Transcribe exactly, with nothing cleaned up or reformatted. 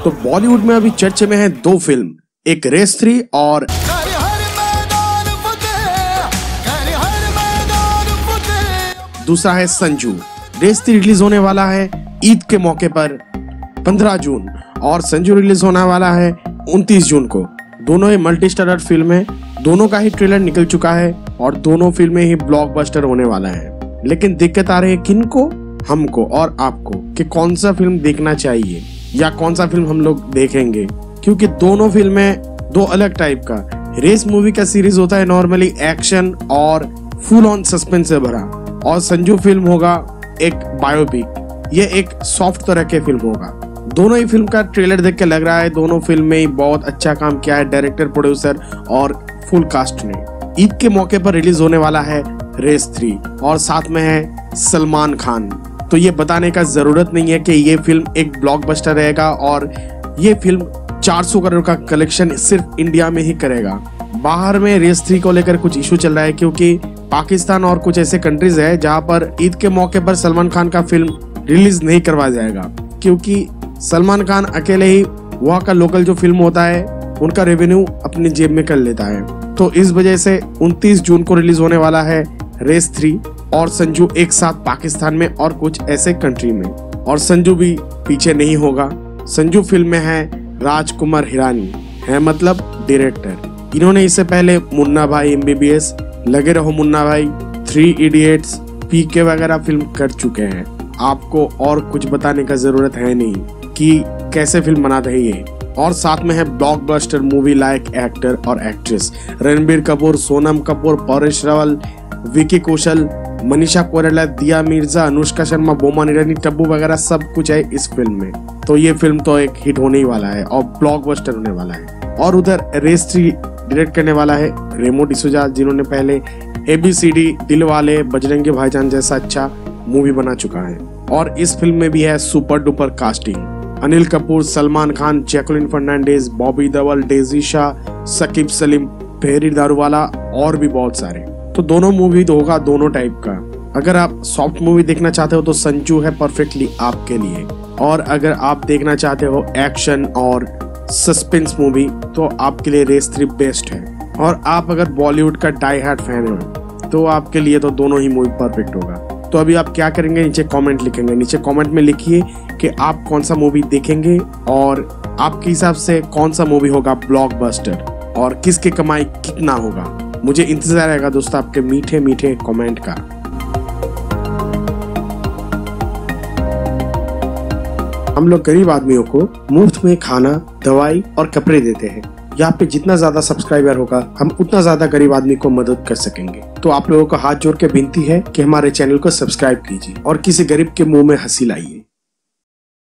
तो बॉलीवुड में अभी चर्चे में है दो फिल्म, एक रेस थ्री और दूसरा है संजू। रेस थ्री रिलीज होने वाला है ईद के मौके पर पंद्रह जून और संजू रिलीज होने वाला है उनतीस जून को। दोनों ही मल्टी स्टारर फिल्म है, दोनों का ही ट्रेलर निकल चुका है और दोनों फिल्में ही ब्लॉकबस्टर होने वाला है। लेकिन दिक्कत आ रही है किनको? हमको और आपको कि कौन सा फिल्म देखना चाहिए या कौन सा फिल्म हम लोग देखेंगे, क्योंकि दोनों फिल्में दो अलग टाइप का। रेस मूवी का सीरीज होता है नॉर्मली एक्शन और फुल ऑन सस्पेंस से भरा, और संजू फिल्म होगा एक बायोपिक, ये एक सॉफ्ट तरह के फिल्म होगा। दोनों ही फिल्म का ट्रेलर देख के लग रहा है दोनों फिल्म में ही बहुत अच्छा काम किया है डायरेक्टर, प्रोड्यूसर और फुल कास्ट ने। ईद के मौके पर रिलीज होने वाला है रेस थ्री और साथ में है सलमान खान। तो ये बताने का जरूरत नहीं है कि ये फिल्म एक ब्लॉकबस्टर रहेगा और ये फिल्म चार सौ करोड़ का कलेक्शन सिर्फ इंडिया में ही करेगा। बाहर में रेस थ्री को लेकर कुछ इशू चल रहा है, क्योंकि पाकिस्तान और कुछ ऐसे कंट्रीज है जहां पर ईद के मौके पर सलमान खान का फिल्म रिलीज नहीं करवाया जाएगा, क्योंकि सलमान खान अकेले ही वहाँ का लोकल जो फिल्म होता है उनका रेवेन्यू अपनी जेब में कर लेता है। तो इस वजह से उनतीस जून को रिलीज होने वाला है रेस थ्री और संजू एक साथ पाकिस्तान में और कुछ ऐसे कंट्री में। और संजू भी पीछे नहीं होगा। संजू फिल्म में है राजकुमार हिरानी, है मतलब डायरेक्टर। इन्होंने इससे पहले मुन्ना भाई, एमबीबीएस, लगे रहो मुन्ना भाई, थ्री इडियट्स, पीके वगैरह फिल्म कर चुके हैं। आपको और कुछ बताने का जरूरत है नहीं कि कैसे फिल्म बनाते हैं ये। और साथ में है ब्लॉकबस्टर मूवी लायक एक्टर और एक्ट्रेस रणबीर कपूर, सोनम कपूर, परेश रावल, विकी कौशल, मनीषा कोइराला, दिया मिर्जा, अनुष्का शर्मा, बोमान ईरानी, टब्बू वगैरह सब कुछ है इस फिल्म में। तो ये फिल्म तो एक हिट होने ही वाला है और ब्लॉकबस्टर होने वाला है। और उधर रेस थ्री डायरेक्ट करने वाला है रेमो डिसूजा, जिन्होंने पहले एबीसीडी, दिलवाले, बजरंगी भाईजान जैसा अच्छा मूवी बना चुका है। और इस फिल्म में भी है super duper casting, Anil Kapoor, Salman Khan, Jacqueline Fernandez, Bobby Deol, Daisy Shah, Saqib Saleem, Perry Daruwala और भी बहुत सारे। तो दोनों मूवी तो होगा दोनों टाइप का। अगर आप सॉफ्ट मूवी देखना चाहते हो तो संजू है परफेक्टली आपके लिए, और अगर आप देखना चाहते हो एक्शन और सस्पेंस मूवी तो आपके लिए रेस थ्री बेस्ट है। और आप अगर बॉलीवुड का डाई हार्ड फैन हो तो आपके लिए तो दोनों ही मूवी परफेक्ट होगा। तो अभी आप क्या करेंगे, नीचे कमेंट लिखेंगे। नीचे कमेंट में लिखिए कि आप कौन सा मूवी देखेंगे और आपके हिसाब से कौन सा मूवी होगा ब्लॉकबस्टर और किसके कमाई कितना होगा। मुझे इंतजार रहेगा दोस्तों आपके मीठे मीठे कमेंट का। हम लोग गरीब आदमियों को मुफ्त में खाना, दवाई और कपड़े देते हैं। यहाँ पे जितना ज्यादा सब्सक्राइबर होगा हम उतना ज्यादा गरीब आदमी को मदद कर सकेंगे। तो आप लोगों को हाथ जोड़ के विनती है कि हमारे चैनल को सब्सक्राइब कीजिए और किसी गरीब के मुंह में हंसी लाइए।